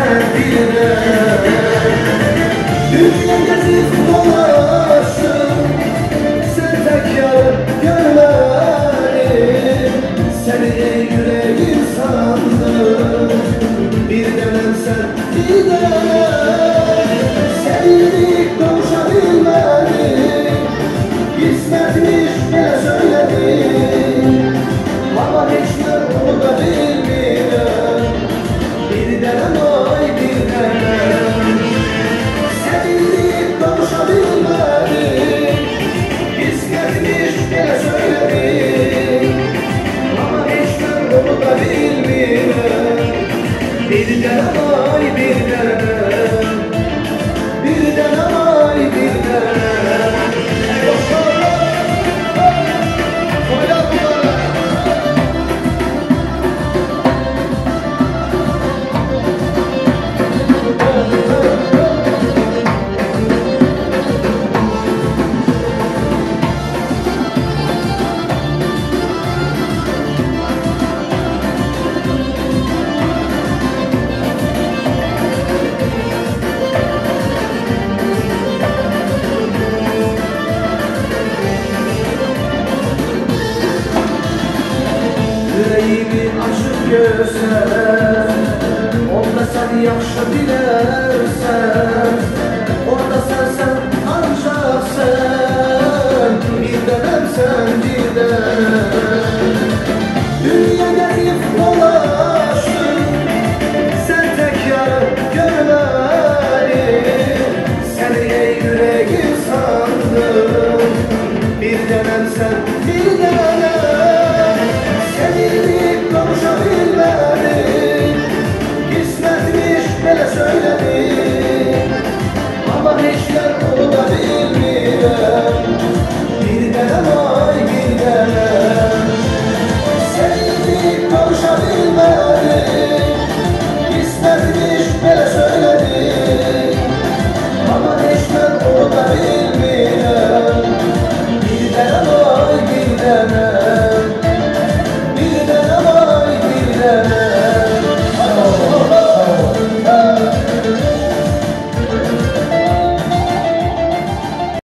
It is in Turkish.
sevdiğine. Dünya gezip dolaştım, sen tek yar görmedim. Seni yüreğim sandım, bir denem sen bir denem. Sevdik konuşabilmedik, İsmetmiş bile söyledim. Ama hiç onu da bilmiyorum, bir denem ay bir denem. Sevdik konuşabilmedik, İsmetmiş bile söyledim. Ama hiç onu da bilmiyorum, bir denem ay bir denem. Bir denem ay bir denem. Yüreğimi açıp görsen, onda sen yaxşı bilərsən. Orada sənsən